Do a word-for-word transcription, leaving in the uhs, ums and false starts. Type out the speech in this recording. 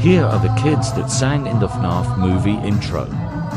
Here are the kids that sang in the F NAF movie intro.